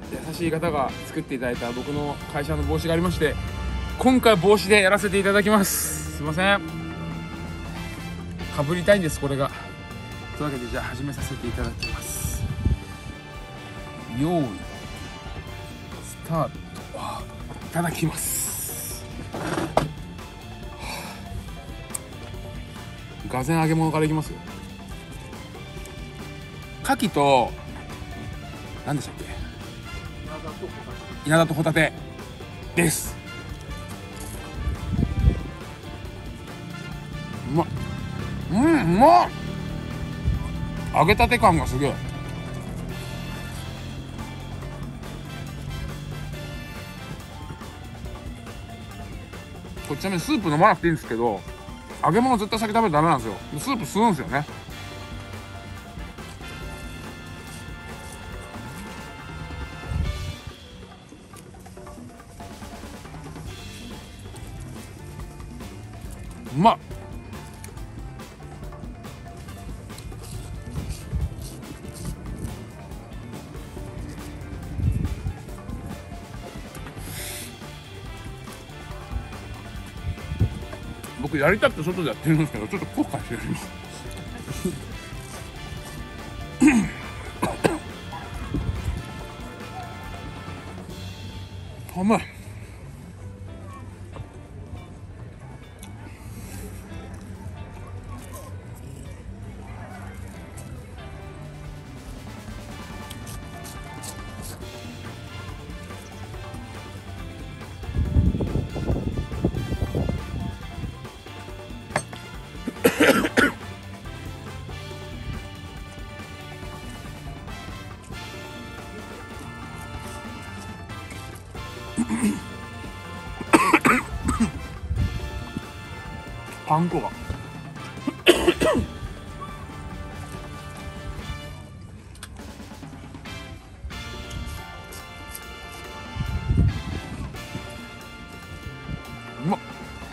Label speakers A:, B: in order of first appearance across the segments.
A: 優しい方が作っていただいた僕の会社の帽子がありまして、今回帽子でやらせていただきます。すいません、かぶりたいんですこれが。というわけでじゃあ始めさせていただきます。用意スタート。いただきます。がぜん揚げ物からいきますよ。牡蠣と何でしたっけ、稲田とホタテです。うまっ、うまっ、揚げたて感がすげえ。これちなみにスープ飲まなくていいんですけど、揚げ物絶対先食べるとダメなんですよ。スープ吸うんですよね。うまっ。僕やりたくて外でやってるんですけど、ちょっと後悔してる今。甘い。パン粉がうまっ。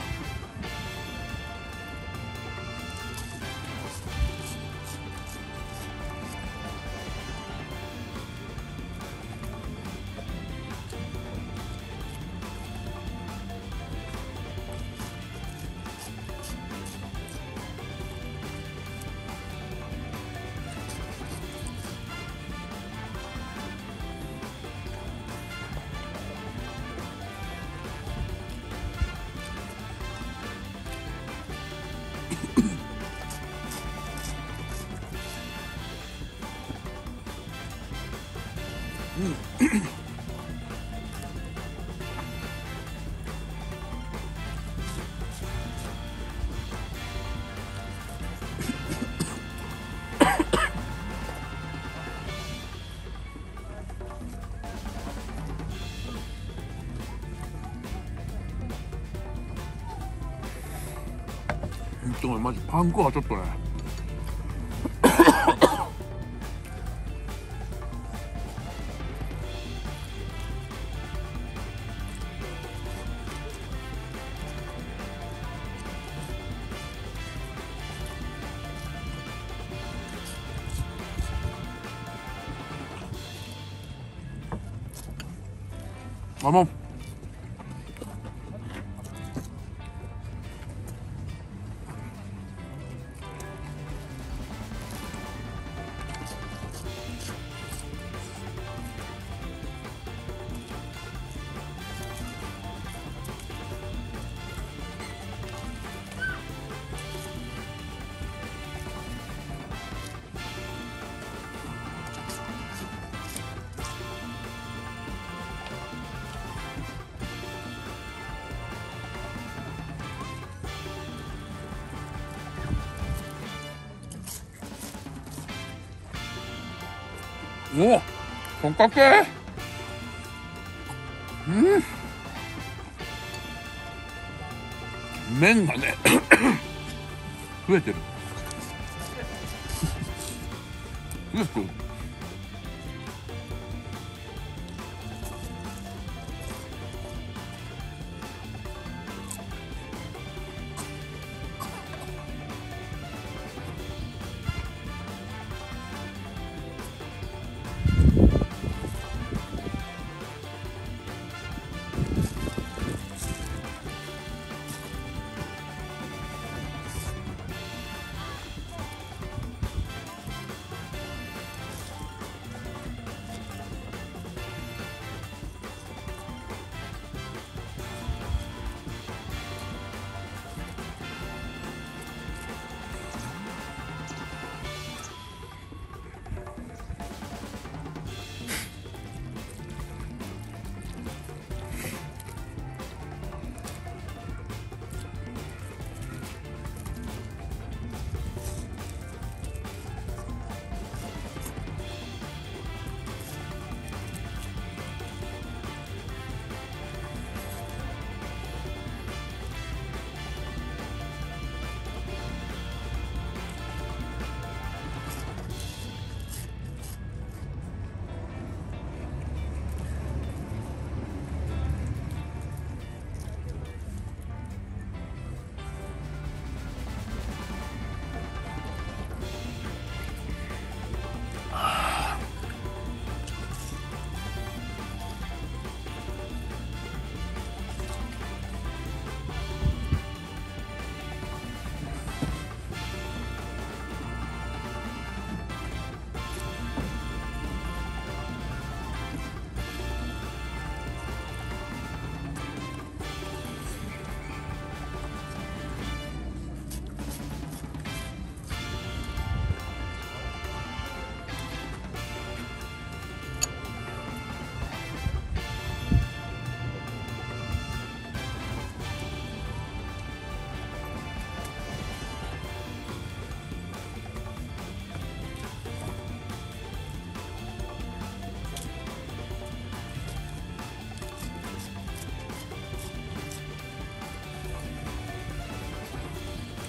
A: マジパン粉はちょっとねもうおホタテ、麺がね増えてる。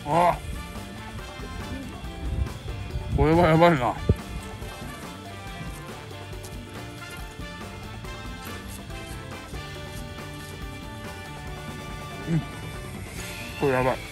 A: あ、これはやばいな。これやばい。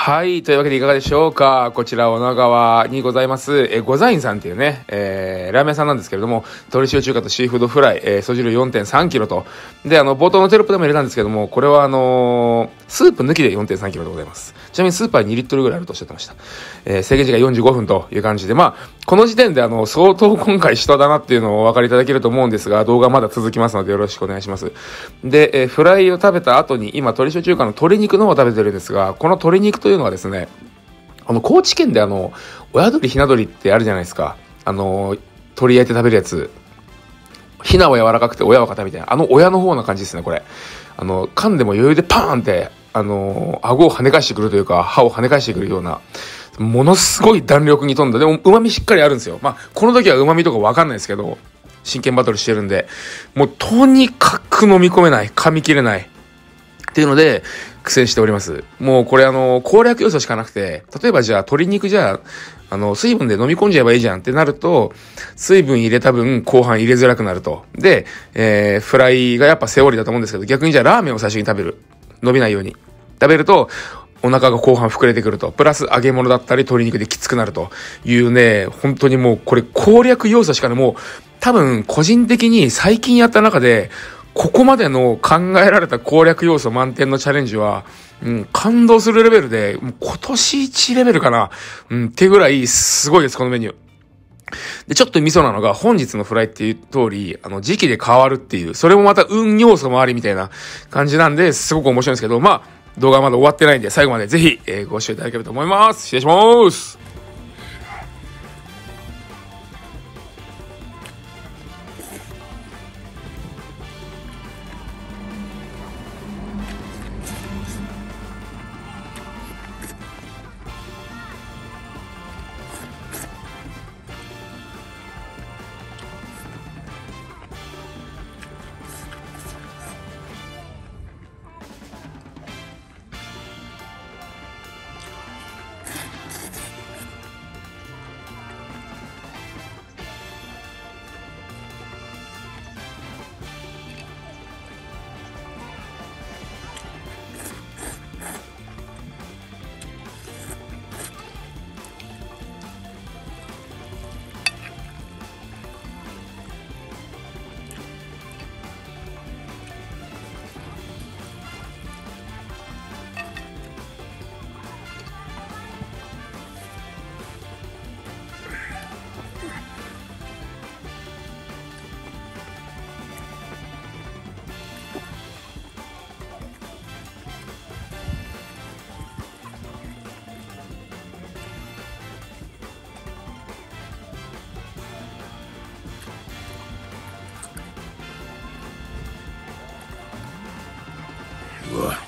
A: はい。というわけでいかがでしょうか。こちら、女川にございます、ございんさんっていうね、ラーメン屋さんなんですけれども、鶏塩中華とシーフードフライ、総重量 4.3 キロと。で、冒頭のテロップでも入れたんですけども、これはスープ抜きで 4.3 キロでございます。ちなみにスーパー2リットルぐらいあるとおっしゃってました。制限時間45分という感じで、まあ、この時点で相当今回下だなっていうのをお分かりいただけると思うんですが、動画まだ続きますのでよろしくお願いします。で、フライを食べた後に、今、鶏塩中華の鶏肉の方を食べてるんですが、この鶏肉というのはですね、高知県で親鶏ひな鶏ってあるじゃないですか。鶏焼いて食べるやつ。ひなは柔らかくて親は硬みたいな。親の方な感じですね、これ。噛んでも余裕でパーンって、顎を跳ね返してくるというか、歯を跳ね返してくるような、ものすごい弾力に富んだ。でも、旨味しっかりあるんですよ。まあ、この時は旨味とかわかんないですけど、真剣バトルしてるんで、もう、とにかく飲み込めない。噛み切れない。っていうので、苦戦しております。もうこれ攻略要素しかなくて、例えばじゃあ鶏肉じゃあ、水分で飲み込んじゃえばいいじゃんってなると、水分入れた分後半入れづらくなると。で、フライがやっぱセオリーだと思うんですけど、逆にじゃあラーメンを最初に食べる。伸びないように。食べると、お腹が後半膨れてくると。プラス揚げ物だったり鶏肉できつくなるというね、本当にもうこれ攻略要素しかね、もう多分個人的に最近やった中で、ここまでの考えられた攻略要素満点のチャレンジは、感動するレベルで、もう今年1レベルかな、ってぐらいすごいです、このメニュー。で、ちょっとミソなのが、本日のフライっていう通り、時期で変わるっていう、それもまた運要素もありみたいな感じなんで、すごく面白いんですけど、まあ、動画はまだ終わってないんで、最後までぜひ、ご視聴いただければと思います。失礼します。うわ。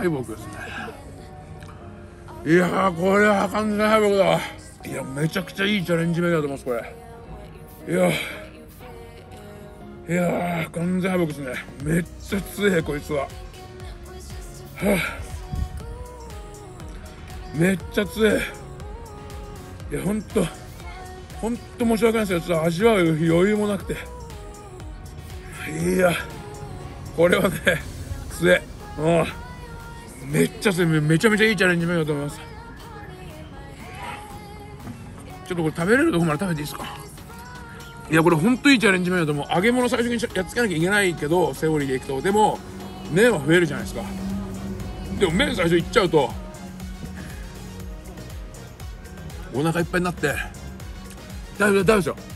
A: 敗北ですね。いやー、これは完全敗北だわ。いや、めちゃくちゃいいチャレンジメニューだと思います、これ。いやー、完全敗北ですね。めっちゃ強い、こいつは。はあ、めっちゃ強い。いや、ほんと申し訳ないですよ。ちょっと味わう余裕もなくて。いや、これはね、強い。めっちゃ強い。めちゃめちゃいいチャレンジメニューだと思います。ちょっとこれ食べれるとこまで食べていいですか。いや、これほんといいチャレンジメニューだと思う。揚げ物最初にやっつけなきゃいけないけど、セオリーでいくと。でも、麺は増えるじゃないですか。でも麺最初いっちゃうと、お腹いっぱいになって、大丈夫でしょ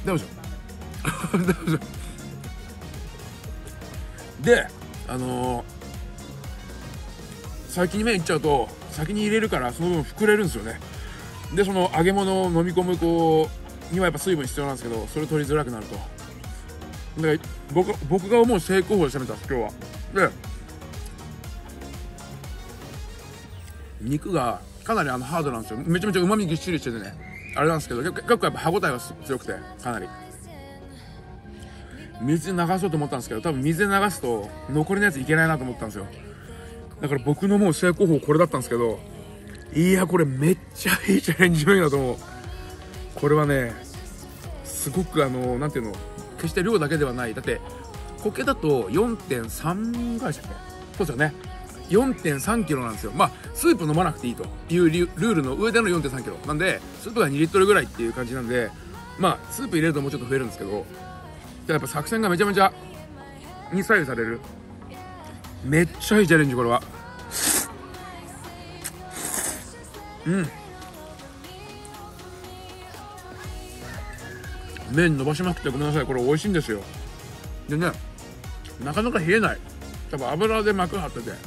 A: で、先に麺いっちゃうと、先に入れるからその分膨れるんですよね。で、その揚げ物を飲み込むにはやっぱ水分必要なんですけど、それ取りづらくなると。だから僕が思う成功法で攻めたんです、今日は。で、肉がかなりハードなんですよ。めちゃめちゃ旨味ぎっしりしててね、あれなんですけど、結構やっぱ歯応えが強くて、かなり水に流そうと思ったんですけど、多分水で流すと残りのやついけないなと思ったんですよ。だから僕のもう成功法これだったんですけど、いや、これめっちゃいいチャレンジメニューだと思う。これはね、すごくなんていうの、決して量だけではない。だって苔だと 4.3 ぐらいでしたっけ。そうですよね。4.3 キロなんですよ。まあスープ飲まなくていいというルールの上での 4.3 キロなんで、スープが2リットルぐらいっていう感じなんで、まあスープ入れるともうちょっと増えるんですけど、やっぱ作戦がめちゃめちゃに左右される。めっちゃいいチャレンジ、これは。麺伸ばしまくってごめんなさい。これ美味しいんですよ。でね、なかなか冷えない。多分油で膜張ってて、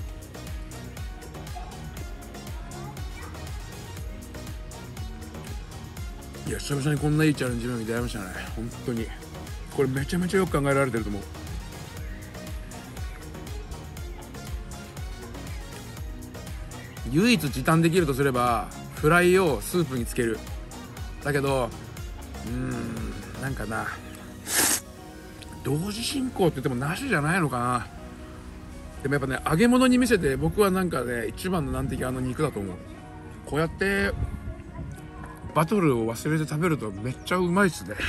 A: いや、久々にこんないいチャレンジメニューに出会いましたね。本当にこれめちゃめちゃよく考えられてると思う。唯一時短できるとすればフライをスープにつける。だけどなんかな、同時進行って言ってもなしじゃないのかな。でもやっぱね、揚げ物に見せて僕はなんかね、一番の難敵は肉だと思う。こうやってバトルを忘れて食べるとめっちゃうまいっすね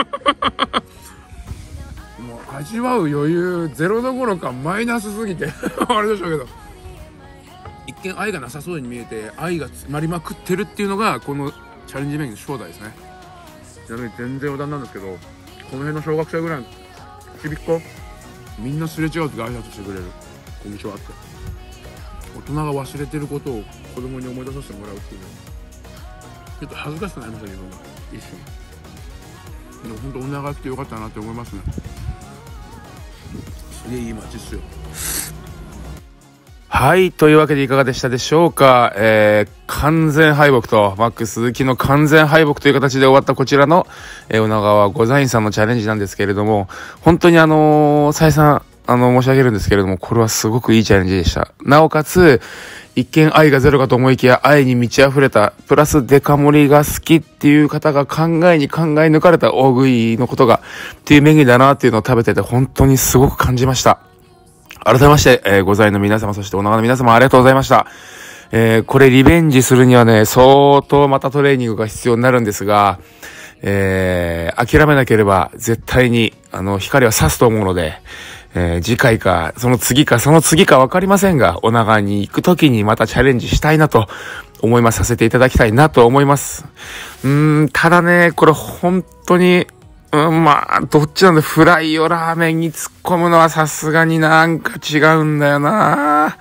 A: もう味わう余裕ゼロどころかマイナスすぎてあれでしょうけど、一見愛がなさそうに見えて愛が詰まりまくってるっていうのがこのチャレンジメニューの正体ですね。なのに全然余談なんですけど、この辺の小学生ぐらいのちびっ子みんなすれ違う時挨拶してくれる。こんにちはって。大人が忘れてることを子供に思い出させてもらうっていうの、ちょっと恥ずかしくなりましたけど、一瞬。でも本当お願いしてよかったなって思いますね。すげえいい街っすよ。はい。というわけでいかがでしたでしょうか。完全敗北と、マック鈴木の完全敗北という形で終わったこちらの、女川御座院さんのチャレンジなんですけれども、本当に再三、申し上げるんですけれども、これはすごくいいチャレンジでした。なおかつ、一見愛がゼロかと思いきや愛に満ち溢れた、プラスデカ盛りが好きっていう方が考え抜かれた大食いのことが、っていうメニューだなっていうのを食べてて本当にすごく感じました。改めまして、御座院の皆様、そして女川の皆様ありがとうございました。これリベンジするにはね、相当またトレーニングが必要になるんですが、諦めなければ絶対に、光は差すと思うので、次回か、その次かわかりませんが、女川に行くときにまたチャレンジしたいなと思います。させていただきたいなと思います。ただね、これ本当に、まあ、どっちなんだ、フライをラーメンに突っ込むのはさすがになんか違うんだよな。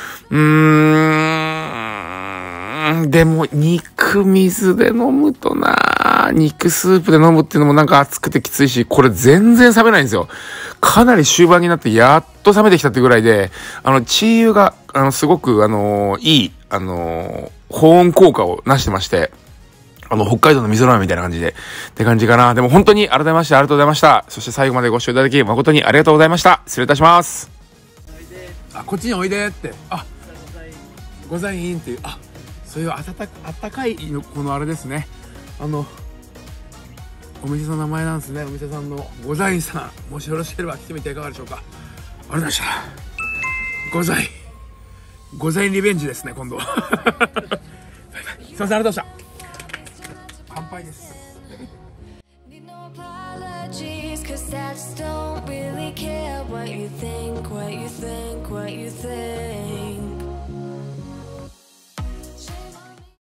A: でも、肉水で飲むとな、肉スープで飲むっていうのもなんか熱くてきついし、これ全然冷めないんですよ。かなり終盤になってやっと冷めてきたってぐらいで、チー油が、すごく、いい、保温効果をなしてまして、北海道の味噌ラーメンみたいな感じで、って感じかな。でも本当に改めましてありがとうございました。そして最後までご視聴いただき誠にありがとうございました。失礼いたします。あ、こっちにおいでって。あ、 ございんっていう、あ、そういうあったかいのこのあれですね、お店の名前なんですね。お店さんのございさん、もしよろしければ来てみてはいかがでしょうか。ありがとうございました。ございリベンジですね、今度は。すいません、ありがとうございました。乾杯です。
B: Cause I just don't really care what you think, what you think, what you think.